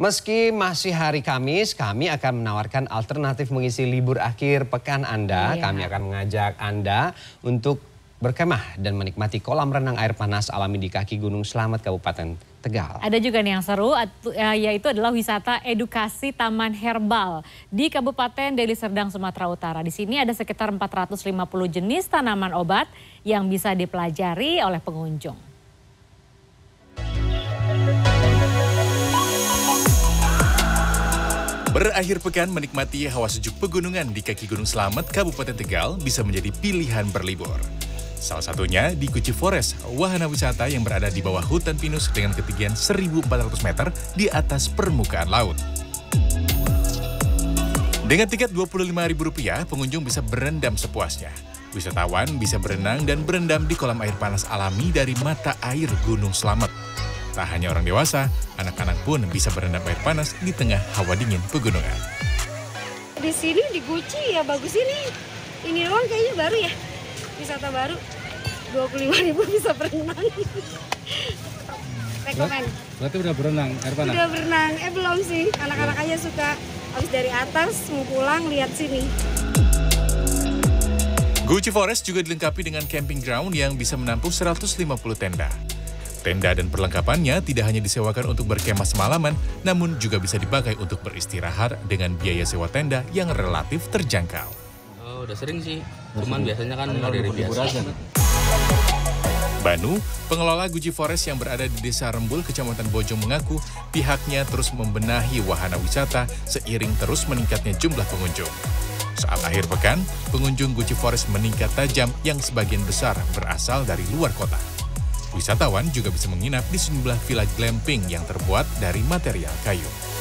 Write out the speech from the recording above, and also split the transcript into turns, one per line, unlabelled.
Meski masih hari Kamis, kami akan menawarkan alternatif mengisi libur akhir pekan Anda. Kami akan mengajak Anda untuk berkemah dan menikmati kolam renang air panas alami di kaki Gunung Slamet, Kabupaten Tegal.
Ada juga nih yang seru, yaitu adalah wisata edukasi Taman Herbal di Kabupaten Deli Serdang, Sumatera Utara. Di sini ada sekitar 450 jenis tanaman obat yang bisa dipelajari oleh pengunjung.
Berakhir pekan menikmati hawa sejuk pegunungan di kaki Gunung Slamet, Kabupaten Tegal bisa menjadi pilihan berlibur. Salah satunya di Guci Forest, wahana wisata yang berada di bawah hutan pinus dengan ketinggian 1.400 meter di atas permukaan laut. Dengan tiket Rp25.000, pengunjung bisa berendam sepuasnya. Wisatawan bisa berenang dan berendam di kolam air panas alami dari mata air Gunung Slamet. Tak hanya orang dewasa, anak-anak pun bisa berendam air panas di tengah hawa dingin pegunungan.
Di sini di Guci ya bagus ini. Ini doang kayaknya baru ya. Wisata baru. 25.000 bisa berenang. Rekomen.
Berarti udah berenang air panas?
Udah berenang, belum sih. Anak-anak aja suka habis dari atas mau pulang lihat sini.
Guci Forest juga dilengkapi dengan camping ground yang bisa menampung 150 tenda. Tenda dan perlengkapannya tidak hanya disewakan untuk berkemah semalaman, namun juga bisa dipakai untuk beristirahat dengan biaya sewa tenda yang relatif terjangkau.
Oh, udah sering sih, cuman biasanya kan dari biasa.
Banu, pengelola Guci Forest yang berada di Desa Rembul, Kecamatan Bojong mengaku pihaknya terus membenahi wahana wisata seiring terus meningkatnya jumlah pengunjung. Saat akhir pekan, pengunjung Guci Forest meningkat tajam yang sebagian besar berasal dari luar kota. Wisatawan juga bisa menginap di sejumlah villa glamping yang terbuat dari material kayu.